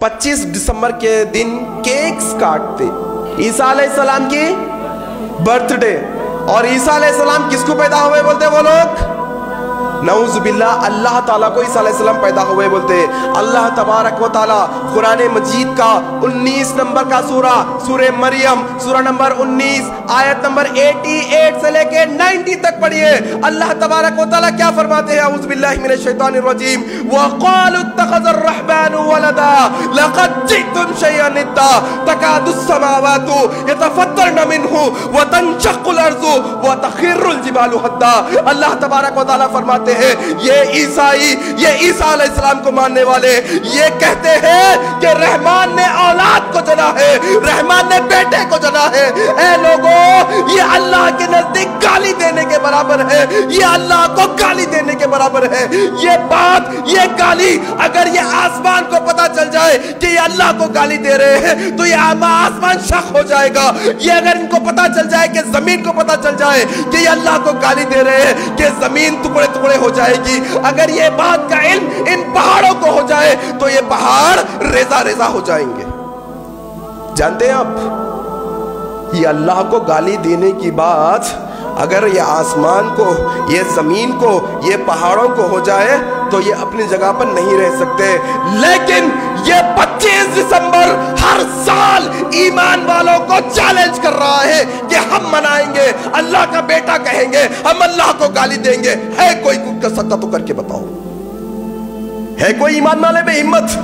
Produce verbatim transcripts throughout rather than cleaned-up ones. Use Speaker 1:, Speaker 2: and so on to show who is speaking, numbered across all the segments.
Speaker 1: पच्चीस दिसंबर के दिन केक्स काटते, ईसा अलैहिस्सलाम की बर्थडे। और ईसा अलैहिस्सलाम किसको पैदा हुए बोलते वो लोग? नऊज़ुबिल्लाह, अल्लाह ताला को ईसा अलैहिस्सलाम पैदा हुए बोलते। अल्लाह तबारक व ताला कुरान मजीद का उन्नीस नंबर का सूरा, सूरे मरियम, सूरा नंबर उन्नीस, आयत नंबर अठासी से लेके नब्बे तक पढ़िए। अल्लाह तबारक व ताला क्या फरमाते हैं? औज़ु बिल्लाहि मिनश शैतानिर रजीम, वक़ालू इत्तख़ज़र रहमानु वलदा लक़द जि'तुम शयअन इद्दा तकादुस समावातु यतफ़त्तरन मिन्हु व तनशक़्क़ुल अर्ज़ु व तख़िर्रुल जिबालु हद्दा। अल्लाह तबारक व ताला फरमाते हैं, ये ईसाई, ये ईसा अलैहिस्सलाम को मानने वाले ये कहते हैं कि रहमान ने औलाद को जना है, रहमान ने बेटे को जना है। ऐ लोगों, ये अल्लाह के नजदीक गाली देने के बराबर है, ये अल्लाह को गाली देने के बराबर है। ये बात, ये गाली अगर ये आसमान को पता चल जाए कि ये अल्लाह को गाली दे रहे हैं तो ये आसमान शक हो जाएगा। ये अगर इनको पता चल जाए कि जमीन को पता चल जाए कि ये अल्लाह को गाली दे रहे हैं कि जमीन टुकड़े टुकड़े हो जाएगी। अगर ये बात का इल्म इन पहाड़ों को हो जाए तो ये पहाड़ रेजा रेजा हो जाएंगे। जानते हैं आप, ये अल्लाह को गाली देने की बात अगर ये आसमान को, ये जमीन को, ये पहाड़ों को हो जाए तो ये अपनी जगह पर नहीं रह सकते। लेकिन ये पच्चीस दिसंबर हर साल ईमान वालों को चैलेंज कर रहा है कि हम मनाएंगे, अल्लाह का बेटा कहेंगे, हम अल्लाह को गाली देंगे। है कोई कर सकता तो करके बताओ? है कोई ईमान वाले में हिम्मत?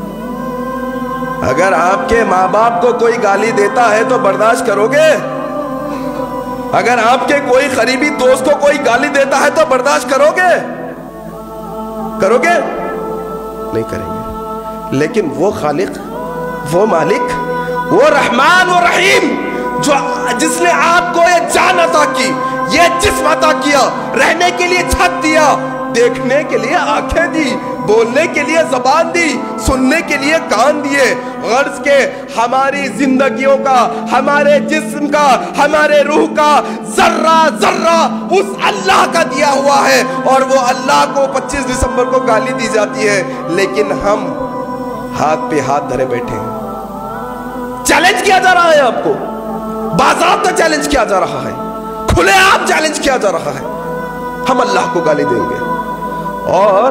Speaker 1: अगर आपके माँ बाप को कोई गाली देता है तो बर्दाश्त करोगे? अगर आपके कोई करीबी दोस्त को कोई गाली देता है तो बर्दाश्त करोगे? करोगे? नहीं करेंगे। लेकिन वो खालिक, वो मालिक, वो रहमान, वो रहीम, जो जिसने आपको ये जान अता की, ये जिस्म अता किया, रहने के लिए छत दिया, देखने के लिए आंखें दी, बोलने के लिए जबान दी, सुनने के लिए कान दिए, गर्ज के हमारी जिंदगियों का, हमारे जिस्म का, हमारे रूह का जर्रा जर्रा उस अल्लाह का दिया हुआ है। और वो अल्लाह को पच्चीस दिसंबर को गाली दी जाती है, लेकिन हम हाथ पे हाथ धरे बैठे हैं। चैलेंज किया जा रहा है आपको, बाज़ाब्ता चैलेंज किया जा रहा है, खुलेआम चैलेंज किया जा रहा है, हम अल्लाह को गाली देंगे। और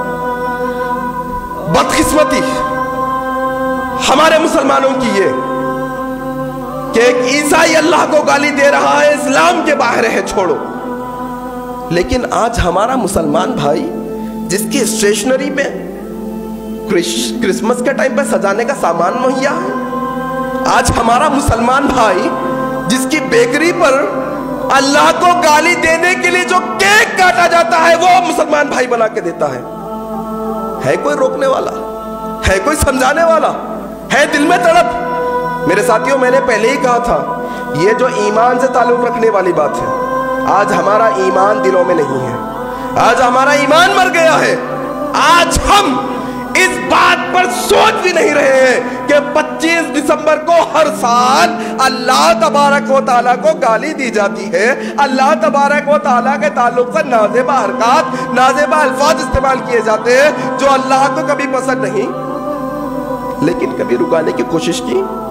Speaker 1: बदकिस्मती हमारे मुसलमानों की ये कि एक ईसाई अल्लाह को गाली दे रहा है, इस्लाम के बाहर है, छोड़ो। लेकिन आज हमारा मुसलमान भाई जिसकी स्टेशनरी पे क्रिसमस के टाइम पे सजाने का सामान मुहैया है, आज हमारा मुसलमान भाई जिसकी बेकरी पर अल्लाह को गाली देने के लिए जो केक काटा जाता है वो मुसलमान भाई बना के देता है। है कोई रोकने वाला? है कोई समझाने वाला? है दिल में तड़प? मेरे साथियों, मैंने पहले ही कहा था, ये जो ईमान से ताल्लुक रखने वाली बात है, आज हमारा ईमान दिलों में नहीं है, आज हमारा ईमान मर गया है। आज हम इस बात पर सोच भी नहीं रहे हैं कि पच्चीस दिसंबर को हर साल अल्लाह तबारक व तआला को गाली दी जाती है। अल्लाह तबारक व तआला के ताल्लुक से नाज़ेबा हरकत, नाज़ेबा अल्फाज इस्तेमाल किए जाते हैं जो अल्लाह को कभी पसंद नहीं, लेकिन कभी रुकाने की कोशिश की